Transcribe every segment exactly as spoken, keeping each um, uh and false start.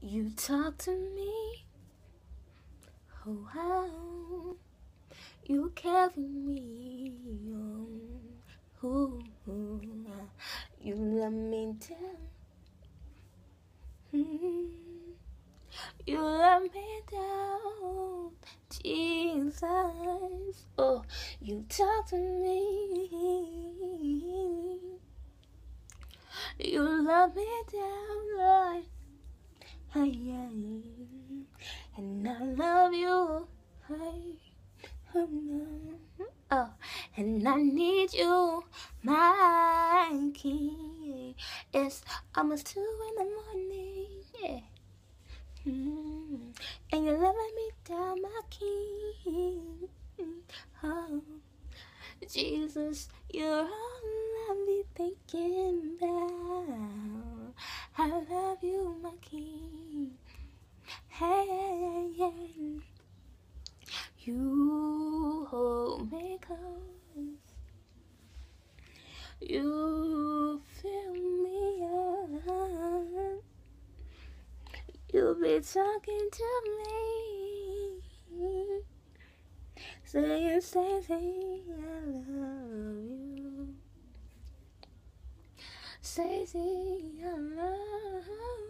You talk to me, oh how you carry me on, ooh, ooh, you let me down, mm, you let me down, Jesus, oh, you talk to me, you let me down, Lord. Hey, yeah, and I love you. Hey, oh, no. Oh, and I need you, my king. It's almost two in the morning. Yeah. Mm. And you're letting me down, my king. Oh, Jesus, you're all I'll be thinking about. I love you, my king. Hey, hey, hey, you hold me close, you fill me up, you be talking to me, saying, Stacey, I love you, Stacey, I love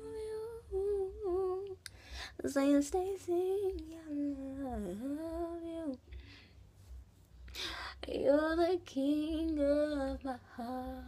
you, saying, Stacey, I love you. You're the king of my heart.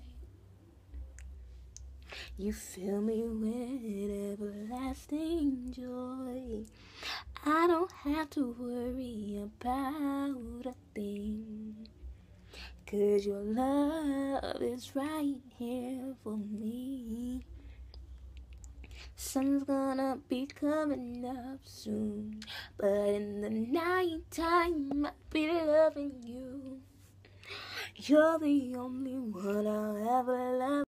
You fill me with everlasting joy. I don't have to worry about a thing, 'cause your love is right here for me. Sun's gonna be coming up soon, but in the night time I'll be loving you. You're the only one I'll ever love.